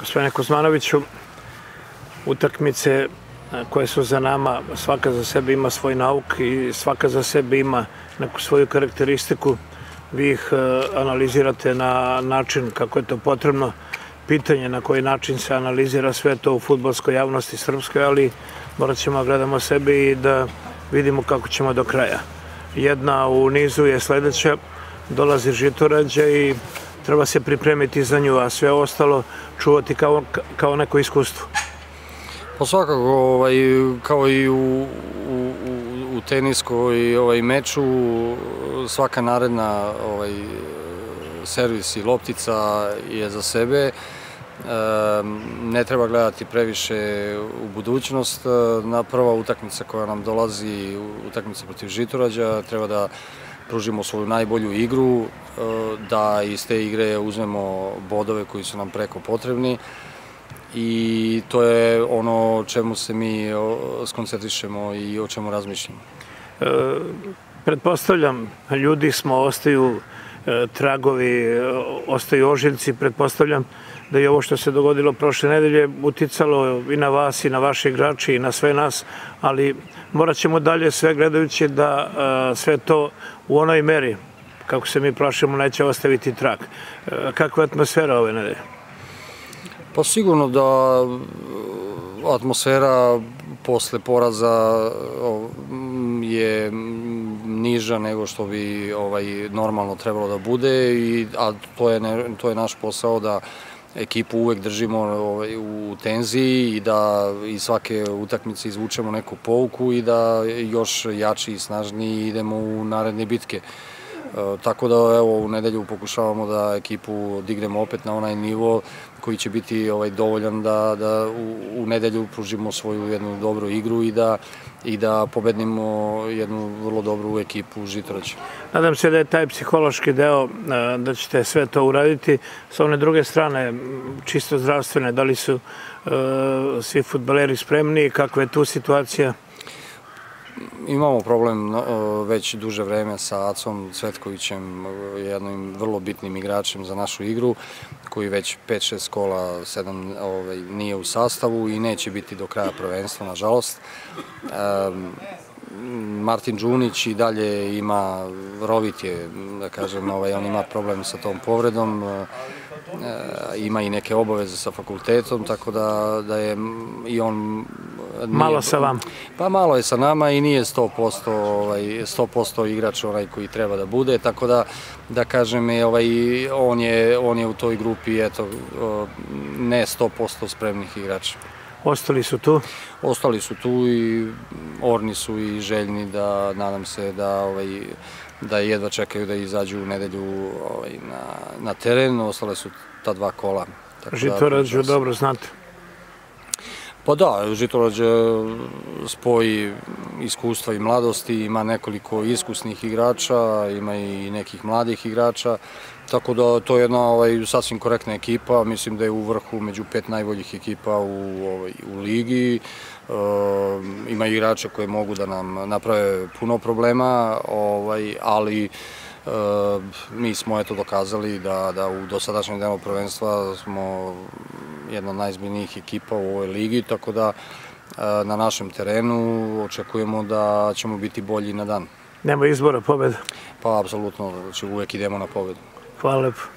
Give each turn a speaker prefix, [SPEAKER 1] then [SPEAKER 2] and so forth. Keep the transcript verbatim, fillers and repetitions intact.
[SPEAKER 1] Gospodine Kuzmanoviću, utakmice koje su za nama, svaka za sebe ima svoj nauk i svaka za sebe ima neku svoju karakteristiku. Vi ih analizirate na način kako je to potrebno. Pitanje na koji način se analizira sve to u fudbalskoj javnosti srpskoj, ali morat ćemo gledamo sebe i da vidimo kako ćemo do kraja. Jedna u nizu je sledeća, dolazi Žitorađa i treba se pripremiti za nju, a sve ostalo čuvati kao, kao neko iskustvo.
[SPEAKER 2] Pa svakako, ovaj, kao i u, u, u teniskoj ovaj, meču, svaka naredna ovaj, servis i loptica je za sebe. E, ne treba gledati previše u budućnost. Na prva utakmica koja nam dolazi, utakmica protiv Žitorađa, treba da pružimo svoju najbolju igru, da iz te igre uzmemo bodove koji su nam preko potrebni i to je ono čemu se mi skoncentrišemo i o čemu razmišljamo.
[SPEAKER 1] E, pretpostavljam, ljudi smo, ostaju e, tragovi, ostaju ožiljci, pretpostavljam da je ovo što se dogodilo prošle nedelje uticalo i na vas i na vaše igrače i na sve nas, ali morat ćemo dalje sve gledajući da a, sve to u onoj meri, kako se mi plašimo, neće ostaviti trag. E, kakva je atmosfera ove nedelje?
[SPEAKER 2] Pa sigurno da atmosfera posle poraza je niža nego što bi ovaj, normalno trebalo da bude, i, a to je, ne, to je naš posao da ekipu uvek držimo ovaj, u tenziji i da iz svake utakmice izvučemo neku pouku i da još jači i snažniji idemo u naredne bitke. E, tako da evo, u nedelju pokušavamo da ekipu dignemo opet na onaj nivo koji će biti ovaj, dovoljan da, da u, u nedelju pružimo svoju jednu dobru igru i da, i da pobednimo jednu vrlo dobru ekipu Žitorađa.
[SPEAKER 1] Nadam se da je taj psihološki deo, da ćete sve to uraditi. S one druge strane, čisto zdravstvene, da li su uh, svi fudbaleri spremni, kakva je tu situacija?
[SPEAKER 2] Imamo problem već duže vreme sa Acom Cvetkovićem, jednim vrlo bitnim igračem za našu igru, koji već pet šest kola, sedam ovaj, nije u sastavu i neće biti do kraja prvenstva, nažalost. Um, Martin Đunić i dalje ima, rovit je, da kažem, ovaj, on ima problem sa tom povredom, e, ima i neke obaveze sa fakultetom, tako da, da je i on... Nije,
[SPEAKER 1] malo sa vama?
[SPEAKER 2] Pa malo je sa nama i nije sto posto, ovaj, sto posto igrač onaj koji treba da bude, tako da, da kažem, ovaj, on, je, on je u toj grupi, eto, ne sto posto spremnih igrača.
[SPEAKER 1] Ostali su tu?
[SPEAKER 2] Ostali su tu i orni su i željni da, nadam se, da, ovaj, da jedva čekaju da izađu u nedelju ovaj, na, na teren. Ostale su ta dva kola.
[SPEAKER 1] Žitorađu dobro znate?
[SPEAKER 2] Pa da, Žitorađe spoji iskustva i mladosti, ima nekoliko iskusnih igrača, ima i nekih mladih igrača, tako da to je jedna ovaj, sasvim korektna ekipa, mislim da je u vrhu među pet najboljih ekipa u, ovaj, u ligi, e, ima igrača koji mogu da nam naprave puno problema, ovaj, ali e, mi smo eto dokazali da, da u dosadašnjem delu prvenstva smo jedna od najzbiljnijih ekipa u ovoj ligi, tako da na našem terenu očekujemo da ćemo biti bolji na dan.
[SPEAKER 1] Nema izbora, pobeda?
[SPEAKER 2] Pa, apsolutno, uvek idemo na pobedu.
[SPEAKER 1] Hvala lepo.